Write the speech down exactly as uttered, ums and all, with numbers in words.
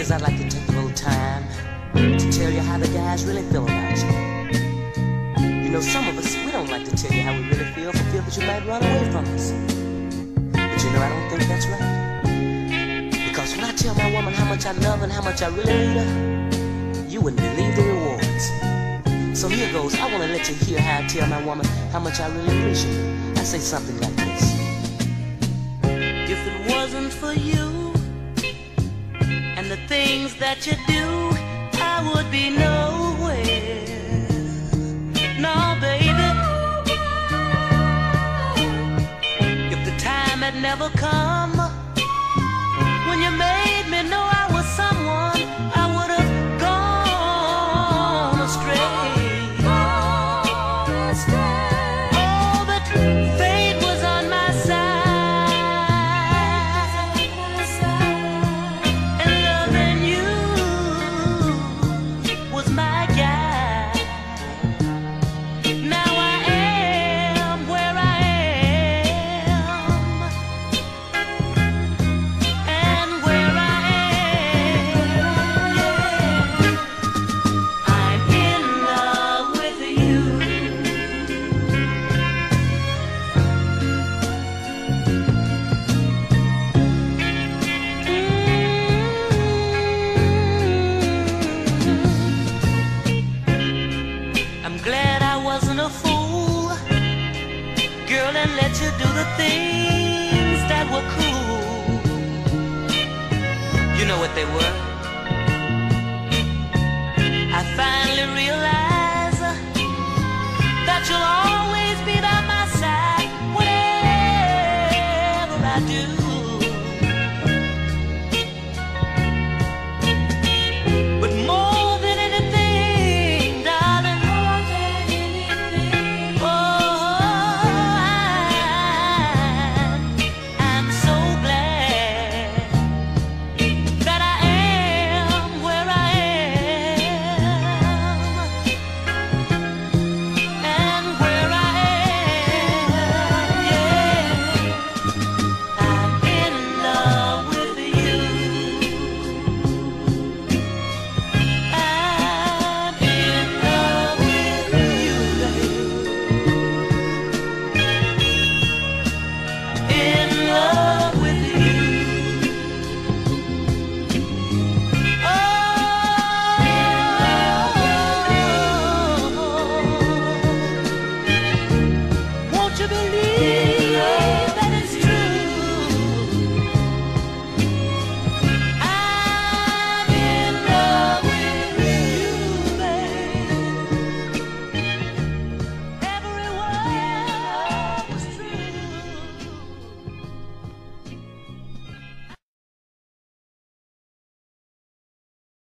is, I'd like to take a little time to tell you how the guys really feel about you. You know, some of us, we don't like to tell you how we really feel for fear that you might run away from us. But you know, I don't think that's right. Because when I tell my woman how much I love and how much I really need her, you wouldn't believe the rewards. So here goes, I want to let you hear how I tell my woman how much I really appreciate her. I say something like this. If it wasn't for you and the things that you do, I would be nowhere. No, baby. If the time had never come when you made me know I was someone, I would have gone astray. Oh, but fate was on my side, and loving you was my guide. Now I am where I am, and where I am, yeah, I'm in love with you. I'm glad I wasn't a fool, girl, and let you do the things that were cool. You know what they were?